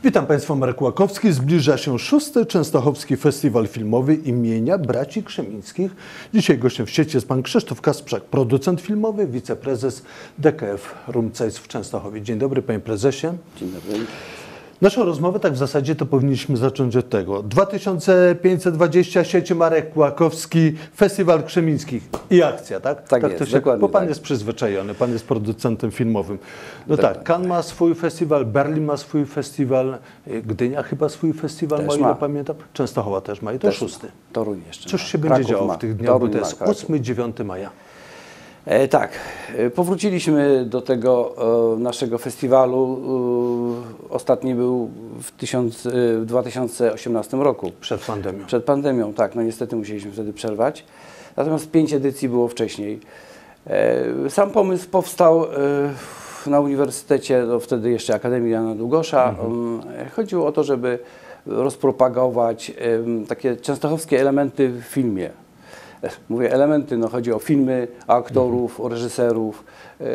Witam Państwa, Marek Łakowski. Zbliża się 6. Częstochowski Festiwal Filmowy imienia braci Krzemińskich. Dzisiaj gościem w sieci jest pan Krzysztof Kasprzak, producent filmowy, wiceprezes DKF Rumcajs w Częstochowie. Dzień dobry, panie prezesie. Dzień dobry. Naszą rozmowę tak w zasadzie to powinniśmy zacząć od tego. 2520 sieci Marek Łakowski, Festiwal Krzemińskich i akcja, tak? Tak jest, dokładnie bo pan tak. jest przyzwyczajony, pan jest producentem filmowym. No Dokładnie. tak, Cannes ma swój festiwal, Berlin ma swój festiwal, Gdynia chyba swój festiwal Też ma, o ile ma. pamiętam. Częstochowa też ma i to Też 6. Toruń jeszcze. Cóż ma. się będzie Kraków działo ma. w tych dniach, bo Toruń to ma, jest Kraków. 8-9 maja. Tak, powróciliśmy do tego naszego festiwalu. Ostatni był w 2018 roku. Przed pandemią. Przed pandemią, tak. No niestety musieliśmy wtedy przerwać. Natomiast 5 edycji było wcześniej. Sam pomysł powstał na uniwersytecie, no wtedy jeszcze Akademii Jana Długosza. Chodziło o to, żeby rozpropagować takie częstochowskie elementy w filmie. Mówię elementy, no chodzi o filmy, aktorów, o reżyserów,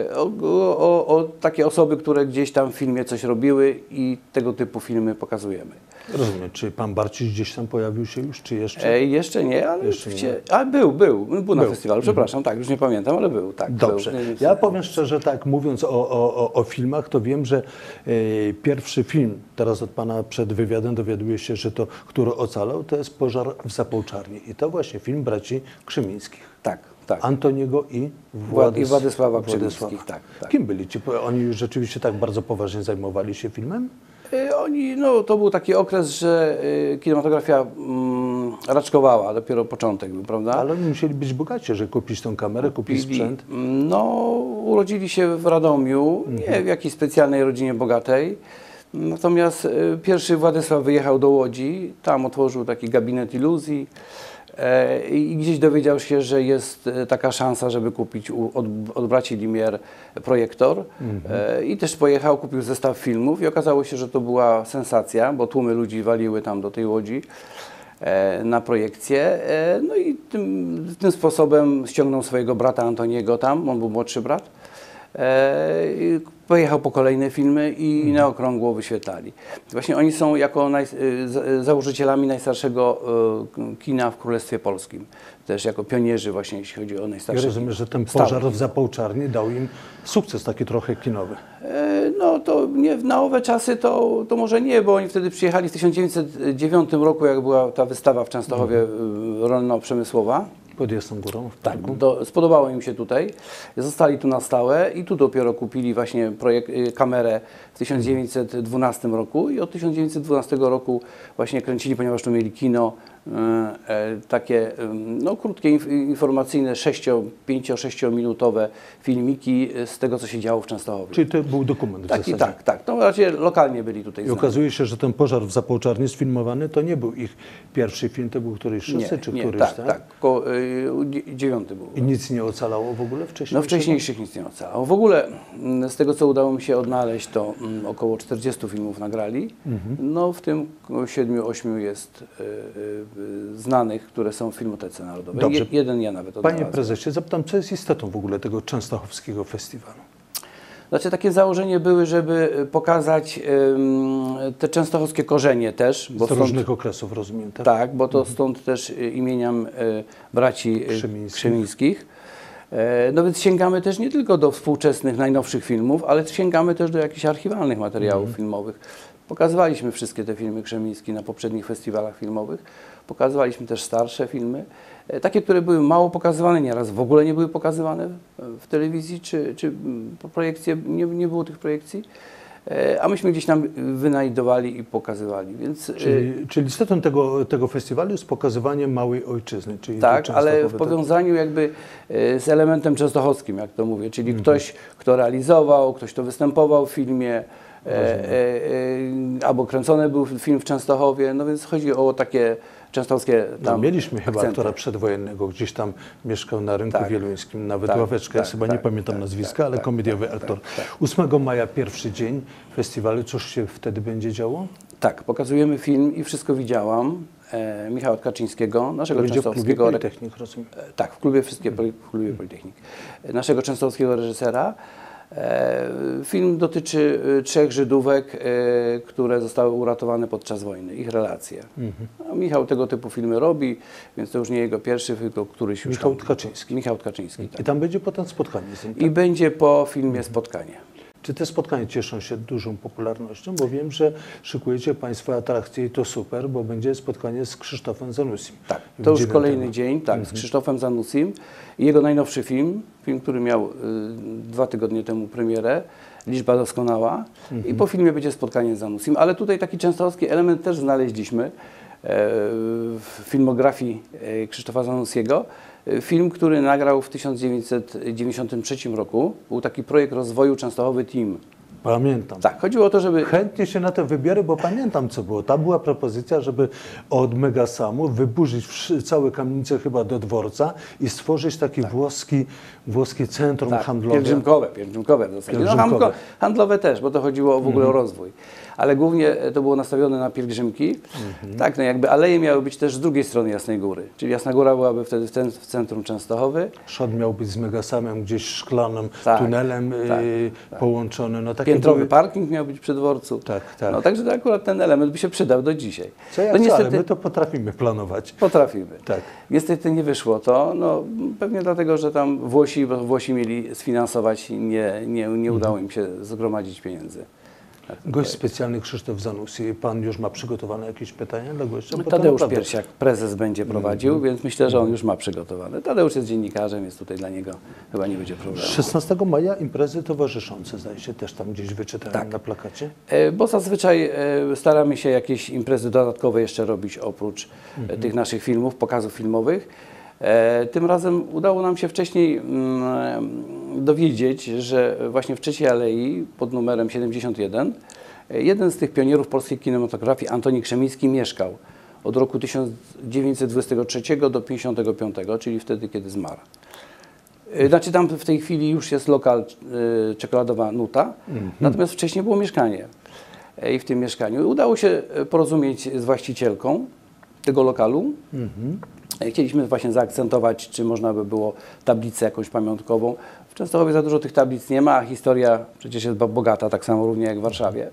o takie osoby, które gdzieś tam w filmie coś robiły i tego typu filmy pokazujemy. Rozumiem. Czy pan Barciś gdzieś tam pojawił się już, czy jeszcze? Jeszcze nie, ale Jeszcze nie. Był na festiwalu, przepraszam, tak, już nie pamiętam, ale był, tak. Dobrze. Był. Ja powiem szczerze, tak mówiąc o filmach, to wiem, że pierwszy film, teraz od pana przed wywiadem dowiaduję się, że to, który ocalał, to jest Pożar w Zapolczarni. I to właśnie film braci Krzemińskich. Tak, tak. Antoniego i Władysława Krzemińskich, tak. Kim byli ci? Oni już rzeczywiście tak bardzo poważnie zajmowali się filmem? No to był taki okres, że kinematografia raczkowała, dopiero początek był, prawda? Ale oni musieli być bogaci, że kupić tą kamerę, kupić sprzęt. No, urodzili się w Radomiu, nie w jakiejś specjalnej rodzinie bogatej. Natomiast pierwszy Władysław wyjechał do Łodzi, tam otworzył taki gabinet iluzji i gdzieś dowiedział się, że jest taka szansa, żeby kupić od braci Limier projektor. I też pojechał, kupił zestaw filmów i okazało się, że to była sensacja, bo tłumy ludzi waliły tam do tej Łodzi na projekcję. No i tym sposobem ściągnął swojego brata Antoniego tam, on był młodszy brat. Pojechał po kolejne filmy i na okrągło wyświetlali. Właśnie oni są jako założycielami najstarszego kina w Królestwie Polskim. Też jako pionierzy właśnie, jeśli chodzi o najstarsze. Ja rozumiem, że ten Pożar w Zapolczarni dał im sukces taki trochę kinowy. No to nie, na owe czasy to może nie, bo oni wtedy przyjechali w 1909 roku, jak była ta wystawa w Częstochowie rolno-przemysłowa. Pod Jasną Górą w Tak, parku. spodobało im się tutaj, zostali tu na stałe i tu dopiero kupili właśnie kamerę w 1912 roku i od 1912 roku właśnie kręcili, ponieważ tu mieli kino, takie no, krótkie, informacyjne, 5-6 minutowe filmiki z tego, co się działo w Częstochowie. Czyli to był dokument w zasadzie. Tak. No raczej lokalnie byli tutaj I znani. okazuje się, że ten Pożar w Zapolczarni sfilmowany to nie był ich pierwszy film, to był któryś szósty czy któryś, tak. 9 był. I nic nie ocalało w ogóle wcześniej? No wcześniejszych nic nie ocalało. W ogóle z tego, co udało mi się odnaleźć, to około 40 filmów nagrali. No w tym 7-8 jest znanych, które są w Filmotece Narodowej. Dobrze. Jeden ja nawet odnalazłem. Panie prezesie, zapytam, co jest istotą w ogóle tego częstochowskiego festiwalu? Znaczy takie założenie były, żeby pokazać te częstochowskie korzenie też. Bo Z różnych okresów, rozumiem, tak? Tak, bo to stąd też imieniem braci Krzemińskich. No więc sięgamy też nie tylko do współczesnych, najnowszych filmów, ale sięgamy też do jakichś archiwalnych materiałów filmowych. Pokazywaliśmy wszystkie te filmy Krzemiński na poprzednich festiwalach filmowych. Pokazywaliśmy też starsze filmy, takie, które były mało pokazywane, nieraz w ogóle nie były pokazywane w telewizji, czy projekcje, nie było tych projekcji. A myśmy gdzieś tam wynajdowali i pokazywali. Więc, czyli istotą tego festiwalu jest pokazywanie małej ojczyzny. Czyli tak, ale w powiązaniu jakby z elementem częstochowskim, jak to mówię, czyli ktoś, kto realizował, ktoś, kto występował w filmie, albo kręcony był film w Częstochowie, no więc chodzi o takie częstochowskie tam no, mieliśmy chyba akcenty. aktora przedwojennego, gdzieś tam mieszkał na rynku wieluńskim, nawet Tak, Ławeczka, ja chyba nie pamiętam nazwiska, ale komediowy aktor. 8 maja, pierwszy dzień festiwalu, cóż się wtedy będzie działo? Tak, pokazujemy film i wszystko widziałam. Michała Kaczyńskiego, naszego częstochowskiego... Politechnik, rozumiem. Tak, w klubie Politechnik. Naszego częstochowskiego reżysera. Film dotyczy trzech Żydówek, które zostały uratowane podczas wojny, ich relacje. A Michał tego typu filmy robi, więc to już nie jego pierwszy, tylko któryś już Michał Tkaczyński. Michał Tkaczyński, tak. I tam będzie potem spotkanie z nim. I będzie po filmie spotkanie. Czy te spotkania cieszą się dużą popularnością? Bo wiem, że szykujecie Państwo atrakcje i to super, bo będzie spotkanie z Krzysztofem Zanusim. Tak, to już kolejny dzień, tak, z Krzysztofem Zanusim i jego najnowszy film, który miał 2 tygodnie temu premierę, Liczba doskonała, i po filmie będzie spotkanie z Zanusim, ale tutaj taki częstochowski element też znaleźliśmy w filmografii Krzysztofa Zanussiego. Film, który nagrał w 1993 roku, był taki projekt rozwoju Częstochowy Team. Pamiętam. Tak, chodziło o to, żeby... Chętnie się na to wybiorę, bo pamiętam, co było. Tam była propozycja, żeby od Megasamu wyburzyć całe kamienice chyba do dworca i stworzyć taki włoski centrum handlowe. Pielgrzymkowe w zasadzie. No, handlowe też, bo to chodziło w ogóle o rozwój. Ale głównie to było nastawione na pielgrzymki. Tak, no jakby aleje miały być też z drugiej strony Jasnej Góry. Czyli Jasna Góra byłaby wtedy w centrum Częstochowy. Szot miał być z Megasamem gdzieś szklanym tunelem połączony. No, Piętrowy parking miał być przy dworcu. Tak. No, także to akurat ten element by się przydał do dzisiaj. Ale my to potrafimy planować. Potrafimy. Tak. Niestety nie wyszło to, no, pewnie dlatego, że tam Włosi mieli sfinansować i nie udało im się zgromadzić pieniędzy. Gość specjalny Krzysztof Zanussi. Pan już ma przygotowane jakieś pytania dla gościa? Tadeusz Piersiak, prezes, będzie prowadził, więc myślę, że on już ma przygotowane. Tadeusz jest dziennikarzem, więc tutaj dla niego chyba nie będzie problemu. 16 maja imprezy towarzyszące, zdaje się, też tam gdzieś wyczytałem na plakacie. Bo zazwyczaj staramy się jakieś imprezy dodatkowe jeszcze robić oprócz tych naszych filmów, pokazów filmowych. Tym razem udało nam się wcześniej dowiedzieć, że właśnie w Trzeciej Alei pod numerem 71 jeden z tych pionierów polskiej kinematografii, Antoni Krzemiński, mieszkał od roku 1923 do 1955, czyli wtedy, kiedy zmarł. Znaczy tam w tej chwili już jest lokal Czekoladowa Nuta, natomiast wcześniej było mieszkanie. I w tym mieszkaniu udało się porozumieć z właścicielką tego lokalu. Chcieliśmy właśnie zaakcentować, czy można by było tablicę jakąś pamiątkową. W Częstochowie za dużo tych tablic nie ma, a historia przecież jest bogata, tak samo równie jak w Warszawie.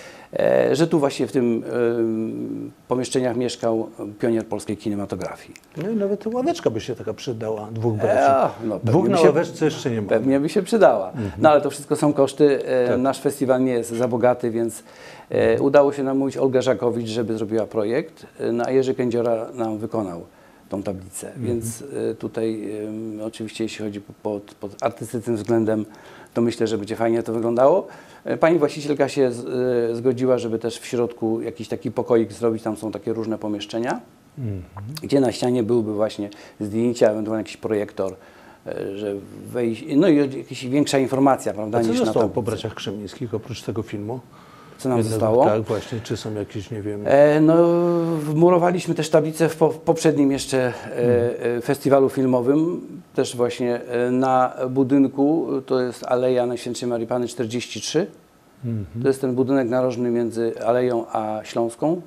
Że tu właśnie w tym pomieszczeniach mieszkał pionier polskiej kinematografii. No i nawet ławeczka by się taka przydała, dwóch braci. Dwóch na ławeczce jeszcze nie ma. Pewnie by się przydała. No ale to wszystko są koszty. Nasz festiwal nie jest za bogaty, więc udało się namówić Olgę Żakowicz, żeby zrobiła projekt, a Jerzy Kędziora nam wykonał tą tablicę. Więc tutaj oczywiście jeśli chodzi pod artystycznym względem, to myślę, że będzie fajnie to wyglądało. Pani właścicielka się zgodziła, żeby też w środku jakiś taki pokoik zrobić, tam są takie różne pomieszczenia, gdzie na ścianie byłyby właśnie zdjęcia, ewentualnie jakiś projektor, że wejść, no i jakaś większa informacja, prawda? A co niż zostało na po braciach Krzemińskich oprócz tego filmu? Co nam zostało? Tak, właśnie, czy są jakieś, nie wiem... No, wmurowaliśmy też tablicę w poprzednim jeszcze festiwalu filmowym, też właśnie na budynku, to jest Aleja Najświętszej Marii Panny 43. To jest ten budynek narożny między Aleją a Śląską.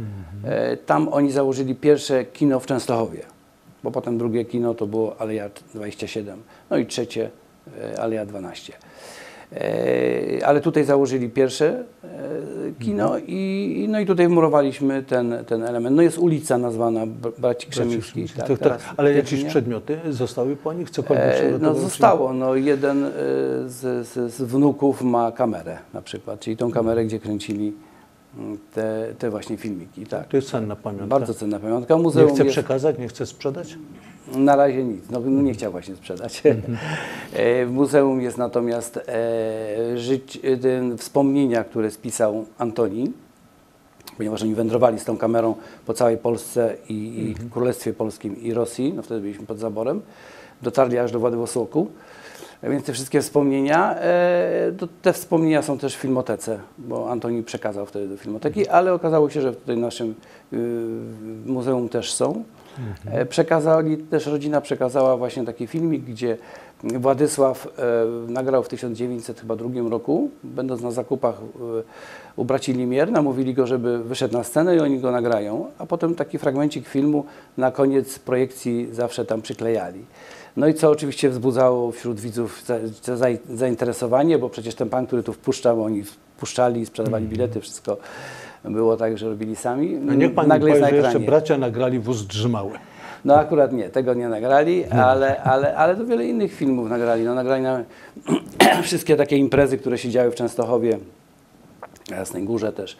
Tam oni założyli pierwsze kino w Częstochowie, bo potem drugie kino to było Aleja 27, no i trzecie Aleja 12. Ale tutaj założyli pierwsze kino i tutaj wmurowaliśmy ten element. No jest ulica nazwana Braci Krzemińskich. Tak. Ale jakieś przedmioty zostały po nich? Cokolwiek no zostało. No, jeden z wnuków ma kamerę na przykład, czyli tą kamerę, gdzie kręcili te właśnie filmiki. Tak. To jest cenna pamiątka. Bardzo cenna pamiątka. Muzeum nie chce przekazać, nie chce sprzedać? Na razie nic, no nie chciał właśnie sprzedać. W muzeum jest natomiast wspomnienia, które spisał Antoni, ponieważ oni wędrowali z tą kamerą po całej Polsce i Królestwie Polskim i Rosji, no wtedy byliśmy pod zaborem, dotarli aż do Władywostoku. Więc te wszystkie wspomnienia, te wspomnienia są też w filmotece, bo Antoni przekazał wtedy do filmoteki, ale okazało się, że tutaj w naszym muzeum też są. Rodzina przekazała właśnie taki filmik, gdzie Władysław nagrał w 1902 roku, będąc na zakupach u braci Limier, namówili go, żeby wyszedł na scenę i oni go nagrają, a potem taki fragmencik filmu na koniec projekcji zawsze tam przyklejali. No i co oczywiście wzbudzało wśród widzów zainteresowanie, bo przecież ten pan, który tu wpuszczał, oni wpuszczali, sprzedawali bilety, wszystko było tak, że robili sami. No niech pan Nagle mi jest powie, na że jeszcze ekranie. bracia nagrali Wóz Drzymały. No akurat nie, tego nie nagrali, ale to wiele innych filmów nagrali. No, nagrali na wszystkie takie imprezy, które się działy w Częstochowie, na Jasnej Górze też.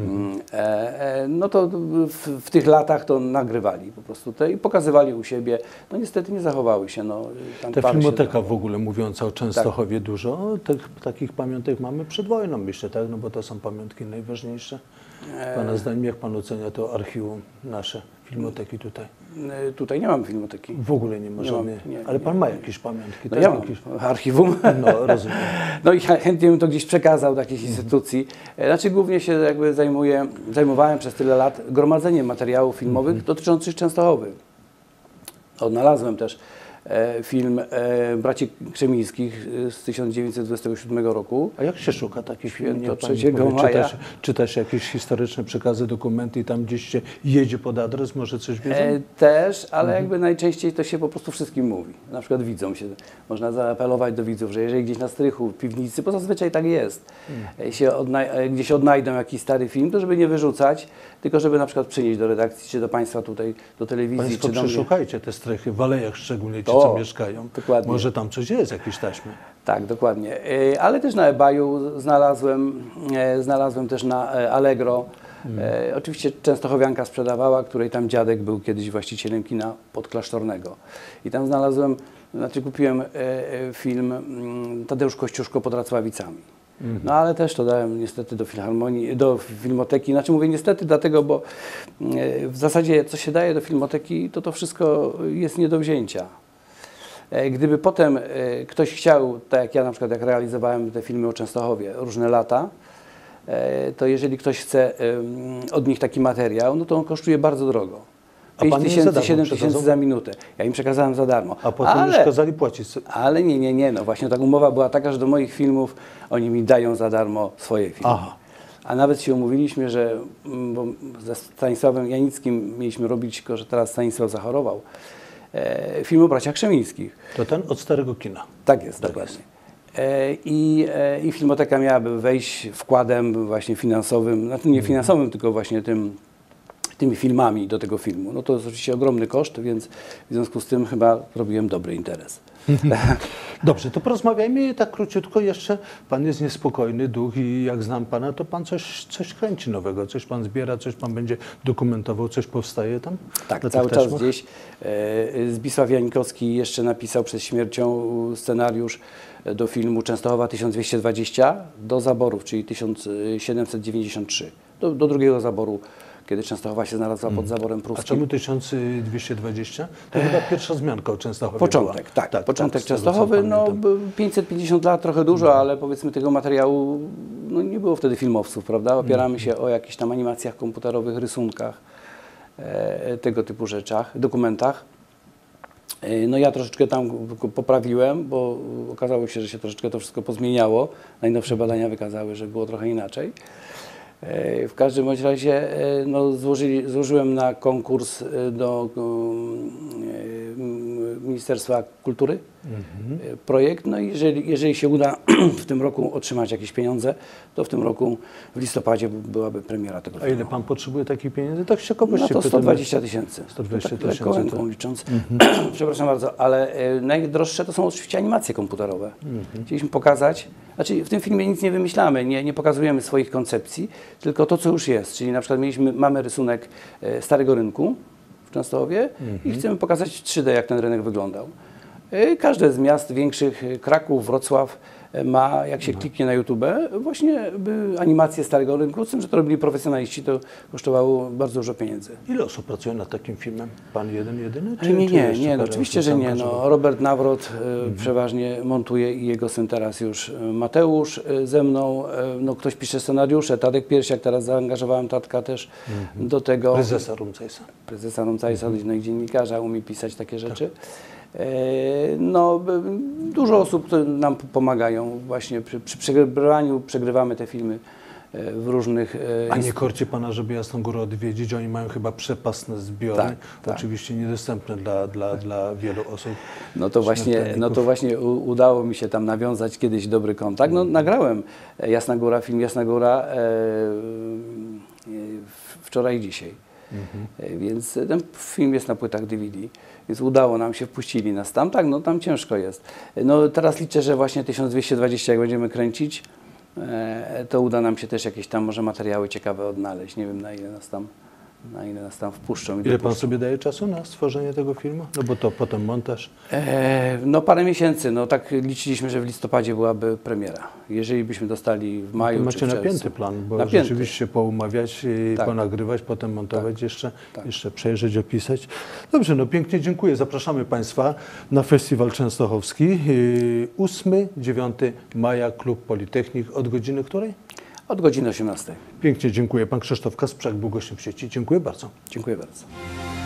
No to w tych latach to nagrywali po prostu te i pokazywali u siebie. No niestety nie zachowały się. No, tam Ta parę się filmoteka dało. w ogóle mówiąca o Częstochowie dużo. Takich pamiątek mamy przed wojną, myślę, tak? No bo to są pamiątki najważniejsze. Pana zdaniem, jak pan ocenia to archiwum nasze, filmoteki tutaj? Tutaj nie mam filmoteki. W ogóle nie ma Nie mam, żadnej. nie, Ale nie. pan ma jakieś pamiątki? No też ja mam jakieś... archiwum. No, rozumiem. No i chętnie bym to gdzieś przekazał do jakiejś instytucji. Znaczy głównie się jakby zajmowałem przez tyle lat gromadzeniem materiałów filmowych dotyczących Częstochowy. Odnalazłem też film braci Krzemińskich z 1927 roku. A jak się szuka takich filmów? Święto Niech pani 3 powie. maja. Czytasz jakieś historyczne przekazy, dokumenty i tam gdzieś się jedzie pod adres, może coś wiedzą? Też, ale jakby najczęściej to się po prostu wszystkim mówi. Na przykład widzom się, można zaapelować do widzów, że jeżeli gdzieś na strychu, w piwnicy, bo zazwyczaj tak jest, gdzieś odnajdą jakiś stary film, to żeby nie wyrzucać, tylko żeby na przykład przynieść do redakcji, czy do Państwa tutaj, do telewizji, Państwo czy do mnie. przeszukajcie te strychy, w alejach szczególnie, ci To, co mieszkają. dokładnie. Może tam coś jest, jakieś taśmy. Tak, dokładnie. Ale też na eBayu znalazłem też na Allegro. Oczywiście częstochowianka sprzedawała, której tam dziadek był kiedyś właścicielem kina podklasztornego. I tam znalazłem, znaczy kupiłem film Tadeusz Kościuszko pod Racławicami. No ale też to dałem niestety do filharmonii, do filmoteki. Znaczy mówię niestety dlatego, bo w zasadzie co się daje do filmoteki, to wszystko jest nie do wzięcia. Gdyby potem ktoś chciał, tak jak ja na przykład, jak realizowałem te filmy o Częstochowie różne lata, to jeżeli ktoś chce od nich taki materiał, no to on kosztuje bardzo drogo. A pan 5 im za tysięcy, darmo 7 przekazał? tysięcy za minutę. Ja im przekazałem za darmo. A potem już kazali płacić. Ale nie, no właśnie ta umowa była taka, że do moich filmów oni mi dają za darmo swoje filmy. Aha. A nawet się umówiliśmy, że bo ze Stanisławem Janickim mieliśmy robić, tylko że teraz Stanisław zachorował, film o braciach Krzemińskich. To ten od Starego Kina. Tak jest, Tak dokładnie. I filmoteka miałaby wejść wkładem właśnie finansowym, znaczy nie finansowym, tylko właśnie tymi filmami do tego filmu. No to jest oczywiście ogromny koszt, więc w związku z tym chyba robiłem dobry interes. Dobrze, to porozmawiajmy tak króciutko jeszcze. Pan jest niespokojny duch i jak znam pana, to pan coś kręci nowego, coś pan zbiera, coś pan będzie dokumentował, coś powstaje tam? Tak, na cały tych czas taśmach? gdzieś. Zbisław Janikowski jeszcze napisał przed śmiercią scenariusz do filmu Częstochowa 1220 do zaborów, czyli 1793, do drugiego zaboru, kiedy Częstochowa się znalazła pod zaborem A pruskim. czemu 1220? To chyba pierwsza zmianka o Częstochowie Początek, była. tak, początek z tego, co Częstochowy, no pamiętam. 550 lat, trochę dużo, ale powiedzmy tego materiału, no nie było wtedy filmowców, prawda? Opieramy się o jakichś tam animacjach komputerowych, rysunkach, tego typu rzeczach, dokumentach. No ja troszeczkę tam poprawiłem, bo okazało się, że się troszeczkę to wszystko pozmieniało. Najnowsze badania wykazały, że było trochę inaczej. W każdym bądź razie no, złożyłem na konkurs do Ministerstwa Kultury projekt. No i jeżeli się uda w tym roku otrzymać jakieś pieniądze, to w tym roku w listopadzie byłaby premiera tego A filmu. ile pan potrzebuje takich pieniędzy? Tak z ciekawości No to pytam. 120 tysięcy. 120 Tak lekko tysięcy. ręką licząc. Przepraszam bardzo, ale najdroższe to są oczywiście animacje komputerowe. Chcieliśmy pokazać, znaczy w tym filmie nic nie wymyślamy, nie pokazujemy swoich koncepcji, tylko to, co już jest. Czyli na przykład mamy rysunek Starego Rynku w Częstochowie i chcemy pokazać 3D, jak ten rynek wyglądał. Każde z miast większych, Kraków, Wrocław, ma, jak się kliknie na YouTube, właśnie animacje Starego Rynku, z tym, że to robili profesjonaliści, to kosztowało bardzo dużo pieniędzy. Ile osób pracuje nad takim filmem? Pan jedyny? Nie, no, oczywiście, że nie. No, Robert Nawrot przeważnie montuje i jego syn teraz już Mateusz ze mną. No, ktoś pisze scenariusze, Tadek Piersiak, teraz zaangażowałem Tadka też do tego. Prezesa Rumcajsa. Prezesa Rumcajsa, no i dziennikarza, umie pisać takie rzeczy. No, dużo osób nam pomagają właśnie przy przegrywaniu, przegrywamy te filmy w różnych... A nie korci Pana, żeby Jasną Górę odwiedzić? Oni mają chyba przepastne zbiory, Tak, tak. oczywiście niedostępne dla wielu osób. No to właśnie udało mi się tam nawiązać kiedyś dobry kontakt. No, nagrałem Jasna Góra, film Jasna Góra wczoraj i dzisiaj. Więc ten film jest na płytach DVD, więc udało nam się, wpuścili nas tam. Tak, no tam ciężko jest. No teraz liczę, że właśnie 1220 jak będziemy kręcić, to uda nam się też jakieś tam może materiały ciekawe odnaleźć. Nie wiem, na ile nas tam wpuszczą. Ile Pan sobie daje czasu na stworzenie tego filmu? No bo to potem montaż. No parę miesięcy, no tak liczyliśmy, że w listopadzie byłaby premiera. Jeżeli byśmy dostali w maju To czy macie w czerwcu. napięty plan, bo Napięty. rzeczywiście poumawiać, Tak. ponagrywać, potem montować, Tak. jeszcze przejrzeć, opisać. Dobrze, no pięknie dziękuję. Zapraszamy Państwa na Festiwal Częstochowski. 8-9 maja, Klub Politechnik. Od godziny której? Od godziny 18. Pięknie dziękuję. Pan Krzysztof Kasprzak był gościem w sieci. Dziękuję bardzo. Dziękuję bardzo.